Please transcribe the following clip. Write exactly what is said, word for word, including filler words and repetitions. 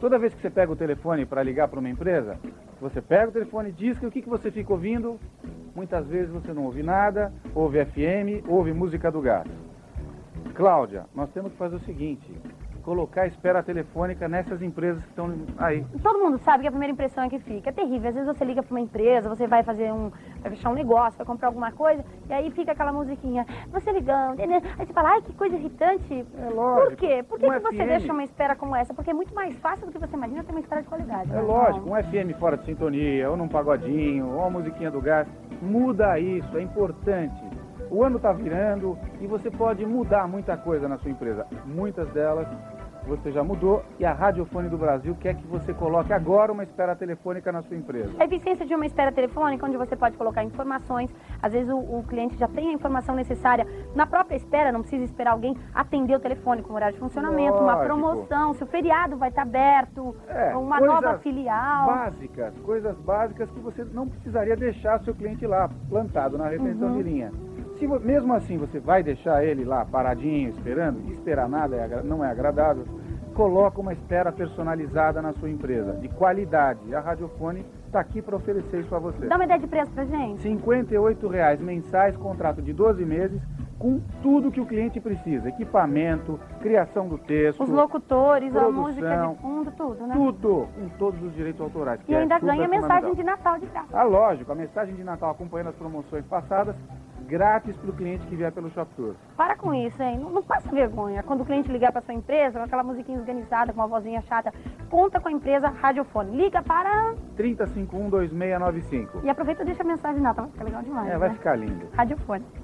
Toda vez que você pega o telefone para ligar para uma empresa, você pega o telefone e diz que o que, que você fica ouvindo, muitas vezes você não ouve nada, ouve F M, ouve música do gato. Cláudia, nós temos que fazer o seguinte, colocar a espera telefônica nessas empresas que estão aí. Todo mundo sabe que a primeira impressão é que fica. É terrível. Às vezes você liga para uma empresa, você vai fazer um, vai fechar um negócio, vai comprar alguma coisa, e aí fica aquela musiquinha, você ligando, aí você fala, ai, que coisa irritante. É lógico. Por quê? Por que, Um que você F M... deixa uma espera como essa? Porque é muito mais fácil do que você imagina ter uma espera de qualidade. É né? lógico, Não. um F M fora de sintonia, ou num pagodinho, ou uma musiquinha do gás, muda isso, é importante. O ano está virando e você pode mudar muita coisa na sua empresa. Muitas delas você já mudou e a Radiofone do Brasil quer que você coloque agora uma espera telefônica na sua empresa. A eficiência de uma espera telefônica, onde você pode colocar informações, às vezes o, o cliente já tem a informação necessária na própria espera, não precisa esperar alguém atender o telefone com horário de funcionamento, Lógico. Uma promoção, se o feriado vai estar aberto, É, uma coisas nova filial. Básicas, coisas básicas que você não precisaria deixar seu cliente lá, plantado na retenção Uhum. de linha. Se, mesmo assim você vai deixar ele lá paradinho, esperando, e esperar nada é, não é agradável, coloca uma espera personalizada na sua empresa, de qualidade. E a Radiofone está aqui para oferecer isso a você. Dá uma ideia de preço pra gente? cinquenta e oito reais mensais, contrato de doze meses, com tudo que o cliente precisa. Equipamento, criação do texto, Os locutores, a produção, música de fundo, tudo, né? tudo, com todos os direitos autorais. E que é ainda super ganha mensagem fundamental. de Natal de graça. Ah, lógico, a mensagem de Natal acompanhando as promoções passadas, grátis para o cliente que vier pelo Shop Tour. Para com isso, hein? Não, não passa vergonha. Quando o cliente ligar para sua empresa, com aquela musiquinha organizada, com uma vozinha chata, conta com a empresa Radiofone. Liga para... trinta, cinquenta e um, vinte e seis noventa e cinco. E aproveita e deixa a mensagem de Natal. Vai ficar legal demais, É, vai né? ficar lindo. Radiofone.